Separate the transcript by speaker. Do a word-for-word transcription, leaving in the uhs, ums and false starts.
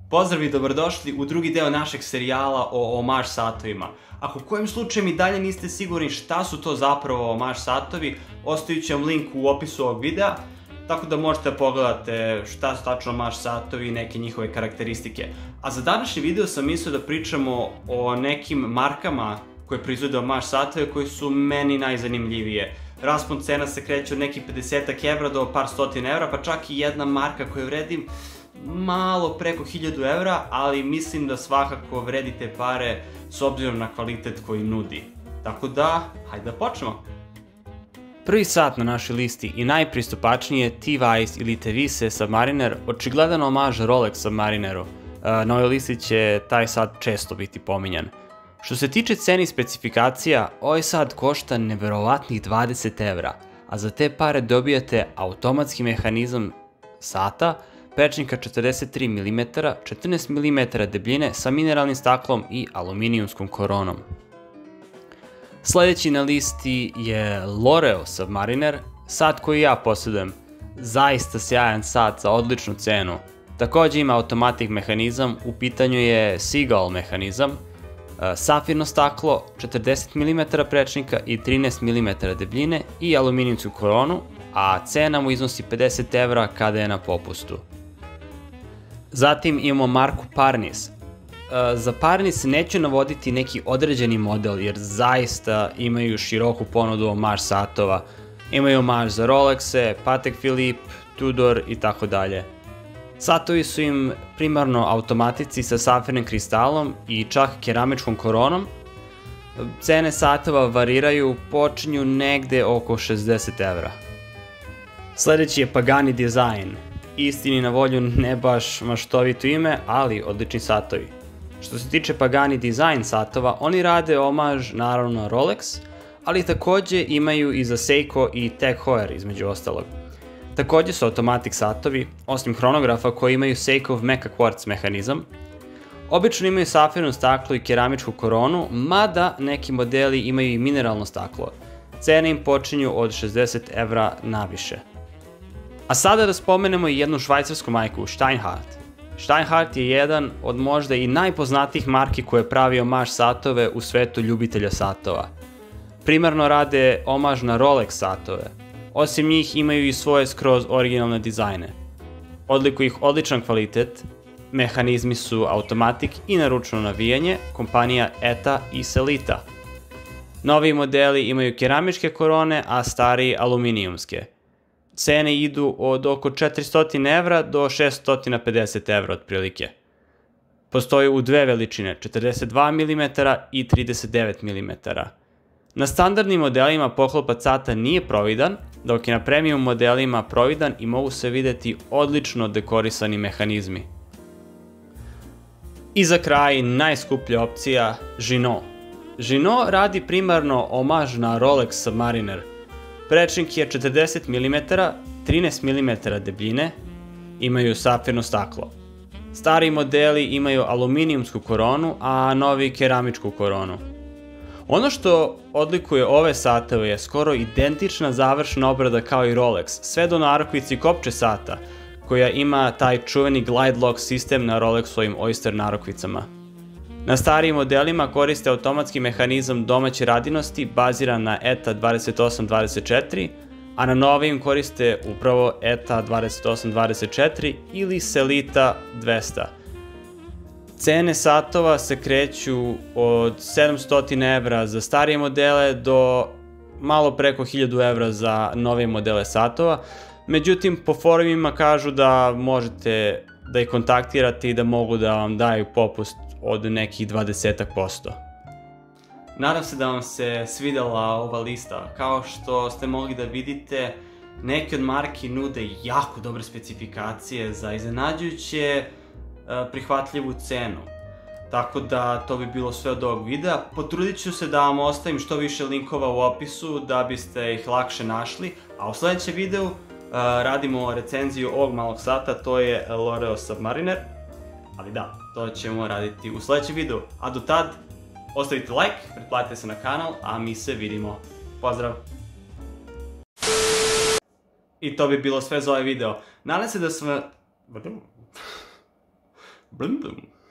Speaker 1: Pozdrav i dobrodošli u drugi deo našeg serijala o omaž satovima. Ako kojim slučajem i dalje niste sigurni šta su to zapravo omaž satovi, ostavit ću vam link u opisu ovog videa, tako da možete da pogledate šta su tačno omaž satovi i neke njihove karakteristike. A za današnji video sam mislio da pričamo o nekim markama koje proizvode omaž satove koji su meni najzanimljivije. Raspon cena se kreće od nekih pedesetak evra do par stotina evra, pa čak i jedna marka koju vredim malo preko hiljadu evra, ali mislim da svakako vredi te pare s obzirom na kvalitet koji nudi. Tako da, hajde da počnemo! Prvi sat na našoj listi i najpristupačniji je T-Vice ili T-Vice Submariner, očigledan omaž Rolex Submarineru. Na ovoj listi će taj sat često biti pominjan. Što se tiče cene i specifikacija, ovaj sat košta neverovatnih dvadeset evra, a za te pare dobijate automatski mehanizam sata, prečnika četrdeset tri milimetra, četrnaest milimetara debljine sa mineralnim staklom i aluminijumskom koronom. Sljedeći na listi je Loreo Submariner, sat koji ja posjedujem. Zaista sjajan sat za odličnu cenu. Također ima automatik mehanizam, u pitanju je Seagull mehanizam, safirno staklo, četrdeset milimetara prečnika i trinaest milimetara debljine i aluminijumsku koronu, a cena mu iznosi pedeset evra kada je na popustu. Zatim imamo marku Parnis. Za Parnis neću navoditi neki određeni model jer zaista imaju široku ponudu omaž satova. Imaju omaž za Rolexe, Patek Philippe, Tudor i tako dalje. Satovi su im primarno automatici sa safirnim kristalom i čak keramičkom koronom. Cene satova variraju, počinju negde oko šezdeset evra. Sljedeći je Pagani Design. Istini na volju ne baš maštovito ime, ali odlični satovi. Što se tiče Pagani Design satova, oni rade omaž naravno Rolex, ali također imaju i za Seiko i Tag Heuer između ostalog. Također su automatik satovi, osim hronografa koji imaju Seikov Mecha Quartz mehanizam. Obično imaju safirno staklo i keramičku koronu, mada neki modeli imaju i mineralno staklo. Cene im počinju od šezdeset evra naviše. A sada da spomenemo i jednu švajcarsku majku, Steinhardt. Steinhardt je jedan od možda i najpoznatijih marki koje pravi omaž satove u svetu ljubitelja satova. Primarno rade omaž na Rolex satove. Osim njih imaju i svoje skroz originalne dizajne. Odlikuje ih odličan kvalitet, mehanizmi su automatik i naručno navijanje, kompanija E T A i Sellita. Novi modeli imaju keramičke korone, a stariji aluminijumske. Cene idu od oko četiristo evra do šesto pedeset evra otprilike. Postoji u dve veličine, četrdeset dva milimetra i trideset devet milimetara. Na standardnim modelima poklopac sata nije providan, dok je na premium modelima providan i mogu se vidjeti odlično dekorisani mehanizmi. I za kraj najskuplja opcija, Gino. Gino radi primarno omaž na Rolex Submariner. Prečnik je četrdeset milimetara, trinaest milimetara debljine, imaju safirno staklo. Stari modeli imaju aluminijumsku koronu, a novi keramičku koronu. Ono što odlikuje ove satove je skoro identična završna obrada kao i Rolex, sve do narukvice i kopče sata, koja ima taj čuveni glide lock sistem na Rolexovim Oyster narukvicama. Na starijim modelima koriste automatski mehanizam domaće radinosti baziran na E T A dvadeset osam dvadeset četiri, a na novijim koriste upravo E T A dvadeset osam dvadeset četiri ili Sellita dvesta. Cene satova se kreću od sedamsto evra za starije modele do malo preko hiljadu evra za nove modele satova. Međutim, po forumima kažu da možete da ih kontaktirate i da mogu da vam daju popust od nekih dvadeset posto. Nadam se da vam se svidjela ova lista. Kao što ste mogli da vidite, neke od marki nude jako dobre specifikacije za iznenađujuće prihvatljivu cenu. Tako da to bi bilo sve od ovog videa. Potrudit ću se da vam ostavim što više linkova u opisu da biste ih lakše našli. A u sljedećem videu radimo recenziju ovog malog sata, to je Loreo Submariner. Ali da, to ćemo raditi u sljedećem videu. A do tad, ostavite like, pretplatite se na kanal, a mi se vidimo. Pozdrav! I to bi bilo sve za ovaj video. Nadam se da sam... Blum, blum.